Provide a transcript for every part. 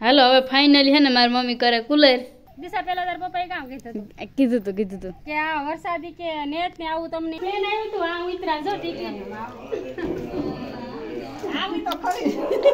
હાલો હવે ફાઇનલી હે ને મારી મમ્મી કરે કુલર દિશા પેલા તાર પપ્પાએ કામ કીધું તું કે આ વરસાદી કે નેટ ને આવું તમને પ્લેન આવ્યું તું આ ઉતરા જો ટિકિટ આવી તો ખરી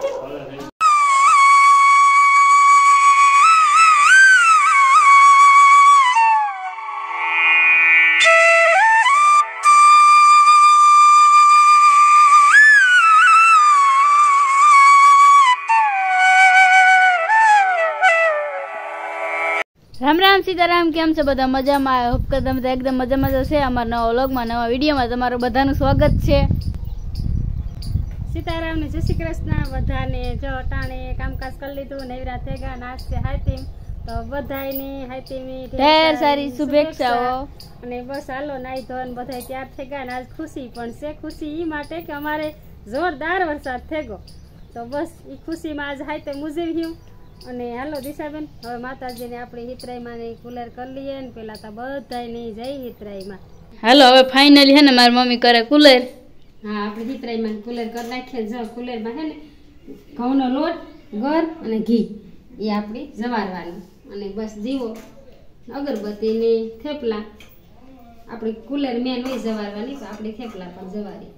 राम राम सीताराम केम छे बधा मजामां होप के तमे एकदम मजामां छे। अमारा नवा व्लॉगमां नवा विडियोमां तमारुं बधानुं स्वागत छे। सीताराम ने जय श्री कृष्ण बधाने जो टाणे कामकाज कर लीधुं नवरा थेगा नास्ते हातीम तो बधाईनी हातीमी ढेर सारी शुभेच्छाओ अने बस हालो नाई धोन बधाई तैयार थेगा आज खुशी पण छे। खुशी ई माटे के अमारे जोरदार वरसाद थेगो तो बस ई खुशी में आज हाते मुजव्યું અને હાલો દિશાબેન હવે માતાજીને આપણી હિતરાઈમાં ને કુલર કરી લઈએ ને પેલા તો બધાયની જય હિતરાઈમાં। હાલો હવે ફાઇનલી હે ને મારી મમ્મી કરે કુલર હા આપણી હિતરાઈમાં કુલર કરી નાખીએ। જો કુલરમાં હે ને ઘઉંનો લોટ ગર અને ઘી એ આપણી જવારવાની અને બસ દીવો અગરબત્તીની થેપલા આપણી કુલર મેન હોય જવારવાની તો આપણી થેપલા પણ જવારી।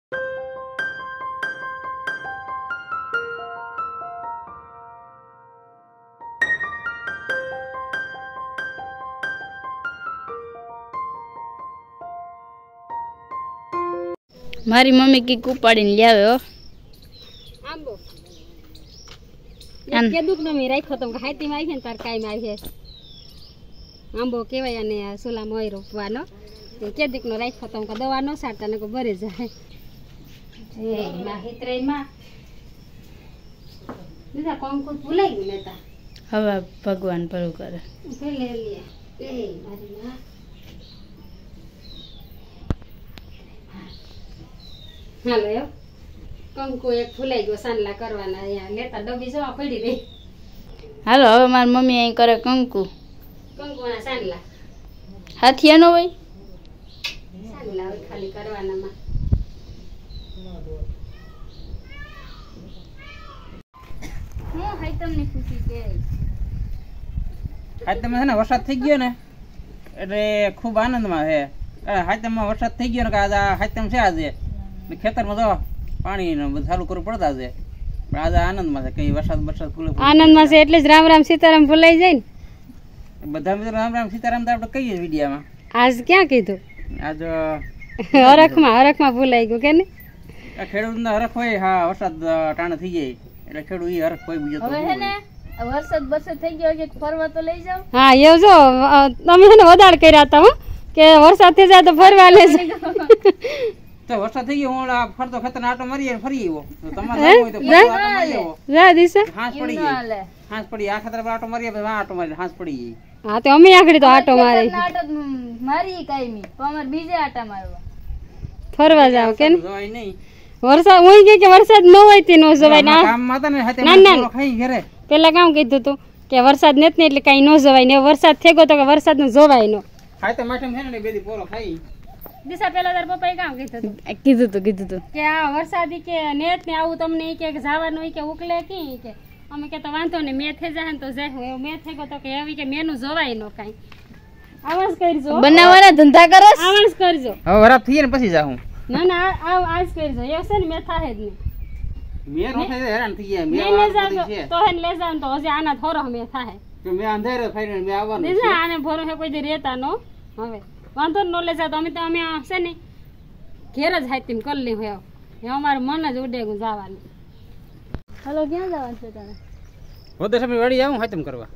मारी मम्मी की उपाड़ीने लियावे हो आंबो के दुख न मी राख्यो तो हाथी में આવી ને તાર કાઈ માં આવી आंबो केवाय અને સુલા મોય રોપવાનો કે દીક નો રાખ્યો તો દવા નો સાટતા ને કો ભરે જાય એ માં હિતરાઈ માં દીધા કોંકો ભૂલાઈ ગયું લેતા હવે ભગવાન ભરું કરે લે લે એ મારી માં હાલો यो કંકુ એક ફૂલાઈ ગયો સાનલા કરવાના અહીંયા લેતા ડબ્બી જવા પડી રહી। હાલો હવે મારી મમ્મી અહીં કરે કંકુના સાનલા હાથિયા નો હોય સાનલા હોય ખાલી કરવાનામાં હું હાઈતમની ખુશી કે હાઈતમ છે ને વરસાદ થઈ ગયો ને એટલે ખૂબ આનંદમાં છે। હાઈતમમાં વરસાદ થઈ ગયો ને કે આજે હાઈતમ છે આજે ખેતરમાં તો પાણી ચાલુ કરવું પડતા છે પણ આજે આનંદમાં છે કઈ વરસાદ ફૂલે આનંદમાં છે એટલે જ રામ રામ સીતારામ ભૂલાઈ જાય ને બધા મિત્રો રામ રામ સીતારામ તો આપણે કહીએ વિડીયામાં। આજ ક્યાં કીધું આજ હરખમાં ભૂલાઈ ગયું કે ને ખેડૂતનો હરખ હોય હા વરસાદ ટાણે થઈ જાય એટલે ખેડૂત ઈ હરખ હોય બીજો હવે હે ને વરસાદ થઈ ગયો કે ફરવા તો લઈ જાવ। હા એવું જો તમે છે ને વધાર કર્યા હતા હો કે વરસાદ થઈ જાય તો ફરવા લઈ જાવ તો વરસાદ થઈ ગયો હું ફરતો ખેતર આટો મારીએ ફરી આવ્યો તમારે હોય તો આટો મારી આવ્યો જા દિશા હાંસ પડી ગઈ હાંસ પડી આ ખેતર પર આટો મારીએ પછી આટો મારી હાંસ પડી ગઈ। હા તો અમે આખડી તો આટો મારી મારી કાઈમી તો અમાર બીજે આટા મારવા ફરવા જાવ કે જોઈ નહીં વરસાદ હોય કે વરસાદ ન હોય તે નો જવાય ના કામ માતા ને હાથે ખાઈ ઘરે પેલા કામ કીધું તું કે વરસાદ નથી ને એટલે કઈ ન જવાય ને વરસાદ થેગો તો કે વરસાદ નું જોવાય નો ખાય તો માઠમ છે ને બેદી પોરો ખાઈ દિશા પેલા તાર પપ્પાએ કામ કીધું તું કે આ વરસાદી કે નેટ ને આવું તમને કે જવાનું કે ઉકલે કે અમે કે તો વાંધો ને મેં થઈ જાય ને તો જાય એવું મેં થઈ ગયો તો કે એવી કે મેનું જોવાય નો કાઈ આવાજ કરજો બનાવવાના ધંધા કરો આવાજ કરજો હવે વરાપ થઈ ને પછી જાઉં ના ના આજ કરજો એવું છે ને મેં થાહે જ નહીં મેં નો થાય હેરાન થઈ ગયા મેં લે જાવ તો હે લે જાવ તો હજી આના થોરો મેં થાહે તો મેં અંધારે ફાઈનલ મેં આવવાનું દીધા આને ભરો હે કોઈ દી રહેતા નો હવે વાંધો ન લે જા તો અમે છે ને ઘેર જ હાઈતીમ કરી લે હોય એ અમારું મન જ ઉડે ગયું જવાનું। હાલો ક્યાં જવાનું છે તને હોદે સમી વાડી આવું હાઈતમ કરવા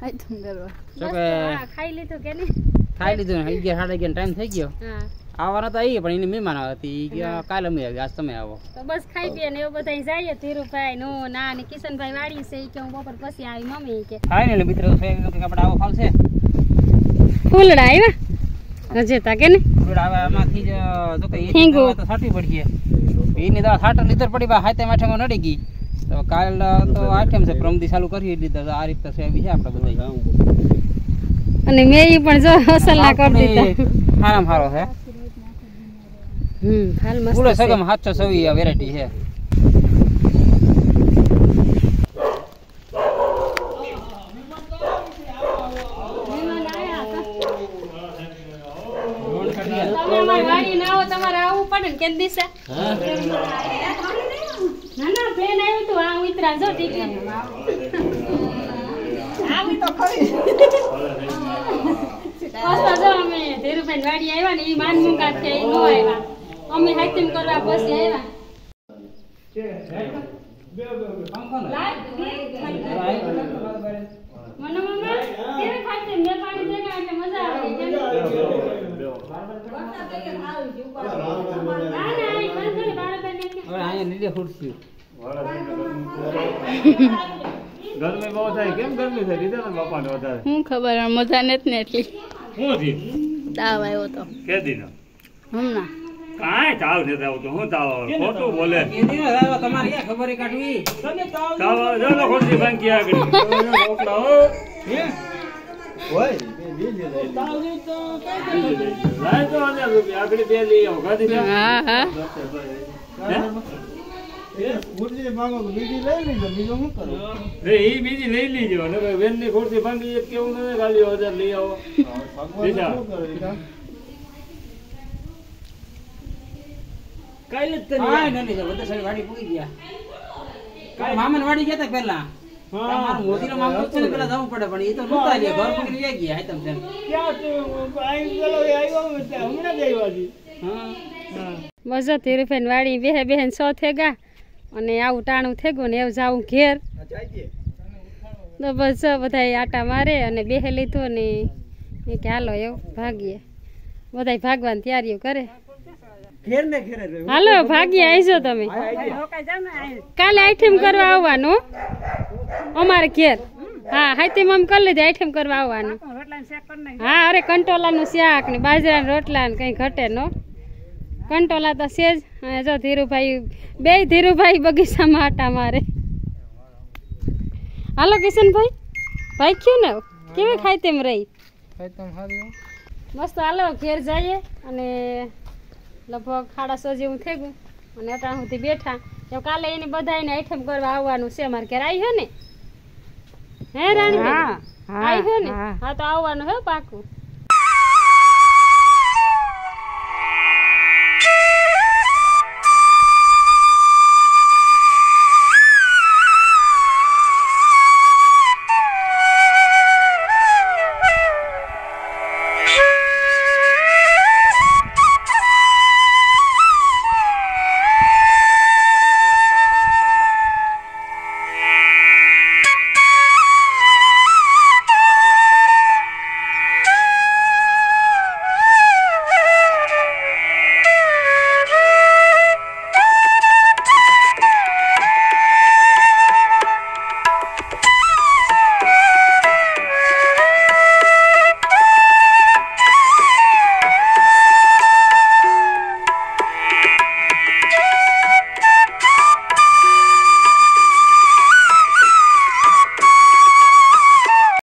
જો કે ખાઈ લીધું કે નહીં ખાઈ લીધું ને 11 11 ટાઈમ થઈ ગયો હા આવવાના તો આવી પણ એની મહેમાન હતી કાલે અમે આવી આજ તમે આવો તો બસ ખાઈ પીએ ને એવું બધા જઈએ ધીરુભાઈ નો ના ને કિશનભાઈ વાડી છે કે હું બપોર પછી આવી મમ્મી કે ફાઈનલી મિત્રો આપણે આવો ફાલ છે ફૂલડા આવ્યા રજેતા કે ને ફૂલડા આવે આમાંથી જો કે એ તો છાટી પડી એની દવા છાટ લીધર પડી બા હાથે માઠેમાં નડી ગઈ તો કાલ તો આઈટમ છે પ્રમદી ચાલુ કરી દીધા આ રીતે છે બી છે આપણે બધા અને મે ઈ પણ જો અસલ ના કરી દીધા હારામ હારો છે હાલ મસ્ત પૂરો સગમ 720 વેરાયટી છે પડે ને કેમ દિશા ના ના પ્લેન આવ્યું તું આ ઉતરા જો ટિકિટ આવી તો ખરી પાછા જો અમે ધીરુભાઈ વાડી આવ્યા ને એ માનમુકા છે એ નો આવ્યા અમે હાઈટિંગ કરવા પછી આવ્યા મને મમ્મા કેવી ખાતે મે પાણી દેગા એટલે મજા આવે ના ના આ બંધ ને બાળક ને હવે અહીંયા લીધે ખુરશી ગરમી બહુ થાય કેમ ગરમી થાય લીધા ને બાપાને વધારે હું ખબર મજા નથી ને એટલી શું થયું તાવ આવ્યો તો કે દીનો હમણાં કાંઈ તાવ નથી આવતો હું તાવ ખોટું બોલે તમારે ક્યાં ખબર કાઢવી તાવ જો તો ખોટી બાંકી આગળ રોકડા હો લાય તો 1000 રૂપિયા આગળ બે લઈ આવો ગાડી હા હા ઈ બીજી લઈ લીજો ને બેન ની ખોટી ભાંગી એક કેવું નથી ગાલી 1000 લઈ આવો દીધા કાલે જ હા નથી તો બધા સારી વાડી પૂગી ગયા કાલે મામાને વાડી ગયા તા પહેલા મારું મોતીનો મામો છે ને પેલા જવું પડે પણ એ તો નહોતા ગયા ઘર પકડી લઈ ગયા હાઈતમ છે મજો ધીરુભાઈ વાડી બેહે બેહન 100 થેગા અને આવું ટાણું થેગું ને એવું જાવું ઘેર તો બસ બધા આટા મારે અને બેહે લીધું ને એ કે હાલો એવું ભાગીએ બધા ભાગવાની તૈયારીઓ કરે હાલો ભાગીએ આવીજો તમે કાલે આઈટમ કરવા આવવાનું અમારે ઘેર હા હાઈતમ આમ કરી લીધી આઈટમ કરવા આવવાનું હા અરે કંટોલાનું શાક ને બાજરાના રોટલા ને કઈ ઘટે નો કંટોલા તો છે જ અને જો ધીરુભાઈ બે ધીરુભાઈ બગીચામાં આટા મારે હાલો કિશનભાઈ ભાઈ ક્યું ને કેવી ખાઈ તેમ રહી મસ્ત હાલો ઘેર જઈએ અને લગભગ 6:30 જેવું થઈ ગયું અને અટાણ સુધી બેઠા તો કાલે એને બધાને આઈટમ કરવા આવવાનું છે મારે ઘેર આવ્યો ને હે રાણી આવી ને હા તો આવવાનું હે પાકું